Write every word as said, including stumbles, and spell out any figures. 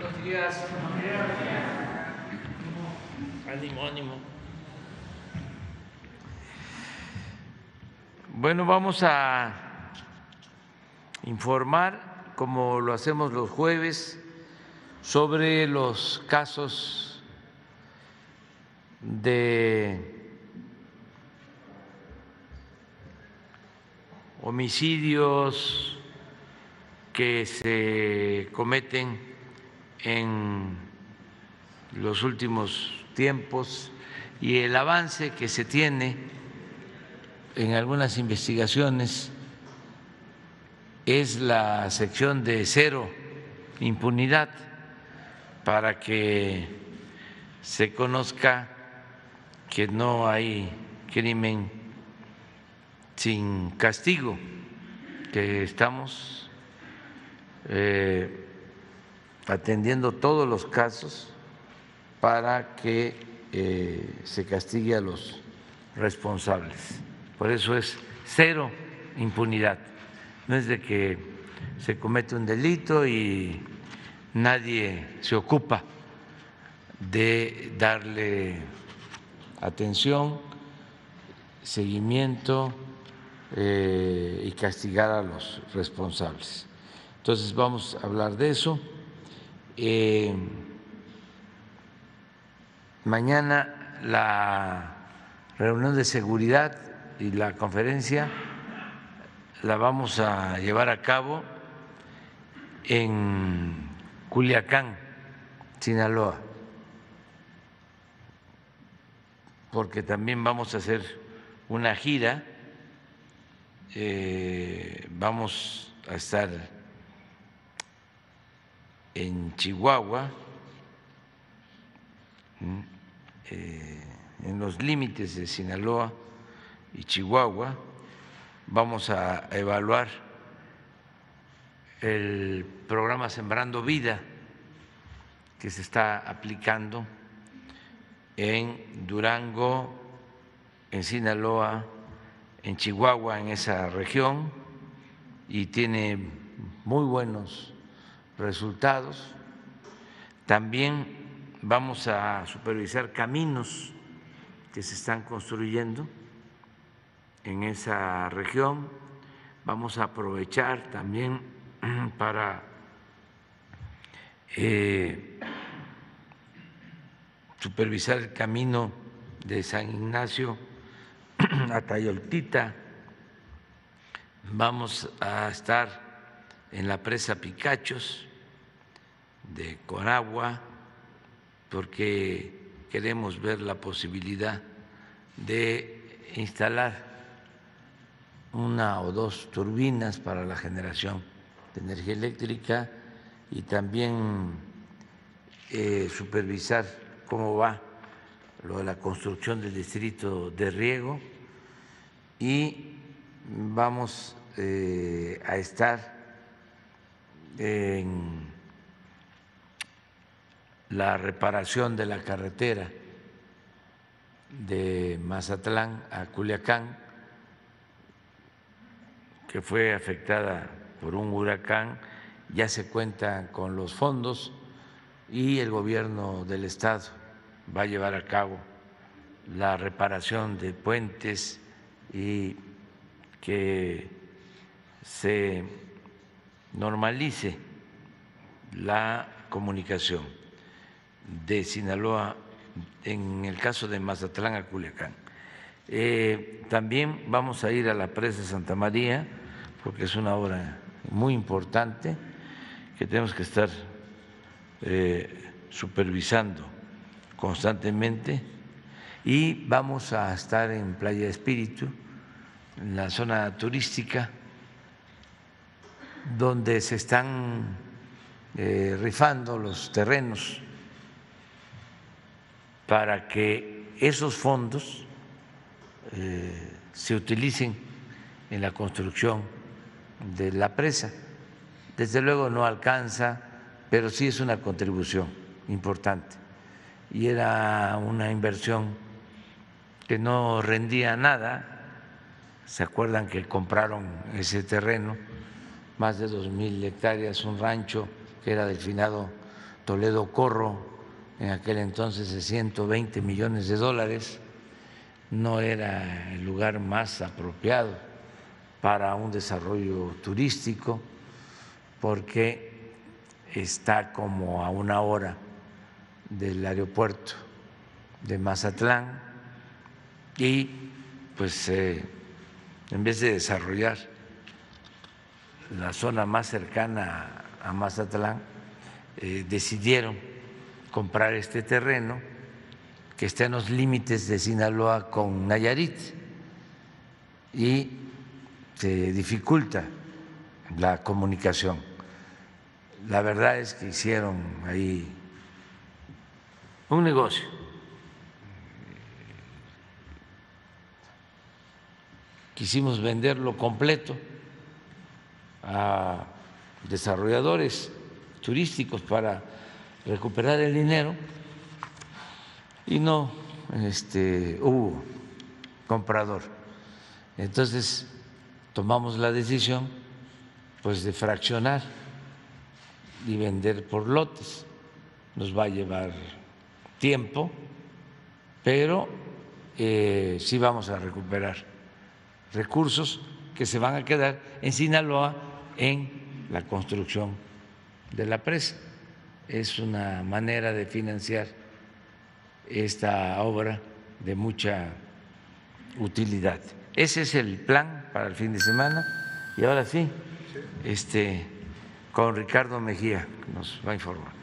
Buenos días. Ánimo, ánimo. Bueno, vamos a informar, como lo hacemos los jueves, sobre los casos de homicidios que se cometen en los últimos tiempos y el avance que se tiene en algunas investigaciones. Es la sección de cero impunidad, para que se conozca que no hay crimen sin castigo, que estamos eh, atendiendo todos los casos para que eh, se castigue a los responsables. Por eso es cero impunidad. No es de que se comete un delito y nadie se ocupa de darle atención, seguimiento eh, y castigar a los responsables. Entonces vamos a hablar de eso. Eh, mañana la reunión de seguridad y la conferencia la vamos a llevar a cabo en Culiacán, Sinaloa, porque también vamos a hacer una gira, eh, vamos a estar en Chihuahua, eh, en los límites de Sinaloa y Chihuahua. Vamos a evaluar el programa Sembrando Vida que se está aplicando en Durango, en Sinaloa, en Chihuahua, en esa región, y tiene muy buenos resultados. También vamos a supervisar caminos que se están construyendo en esa región. Vamos a aprovechar también para eh, supervisar el camino de San Ignacio a Tayoltita. Vamos a estar en la presa Picachos de Conagua, porque queremos ver la posibilidad de instalar una o dos turbinas para la generación de energía eléctrica y también eh, supervisar cómo va lo de la construcción del distrito de riego, y vamos eh, a estar en la reparación de la carretera de Mazatlán a Culiacán, que fue afectada por un huracán. Ya se cuentan con los fondos y el gobierno del estado va a llevar a cabo la reparación de puentes y que se normalice la comunicación de Sinaloa en el caso de Mazatlán a Culiacán. Eh, también vamos a ir a la presa Santa María, porque es una obra muy importante que tenemos que estar eh, supervisando constantemente, y vamos a estar en Playa Espíritu, en la zona turística, donde se están eh, rifando los terrenos para que esos fondos eh, se utilicen en la construcción de la presa. Desde luego no alcanza, pero sí es una contribución importante, y era una inversión que no rendía nada. ¿Se acuerdan que compraron ese terreno, más de dos mil hectáreas, un rancho que era del finado Toledo Corro, en aquel entonces de ciento veinte millones de dólares, no era el lugar más apropiado para un desarrollo turístico porque está como a una hora del aeropuerto de Mazatlán y pues eh, en vez de desarrollar la zona más cercana a Mazatlán, eh, decidieron comprar este terreno que está en los límites de Sinaloa con Nayarit y se dificulta la comunicación. La verdad es que hicieron ahí un negocio. Quisimos venderlo completo a desarrolladores turísticos para recuperar el dinero y no este, hubo comprador. Entonces tomamos la decisión pues de fraccionar y vender por lotes. Nos va a llevar tiempo, pero eh, sí vamos a recuperar recursos que se van a quedar en Sinaloa en la construcción de la presa. Es una manera de financiar esta obra de mucha utilidad. Ese es el plan para el fin de semana y ahora sí, este, con Ricardo Mejía, que nos va a informar.